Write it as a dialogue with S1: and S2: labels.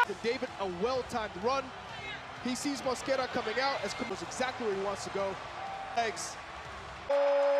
S1: David, a well-timed run. He sees Mosquera coming out as was exactly where he wants to go. Legs. Oh!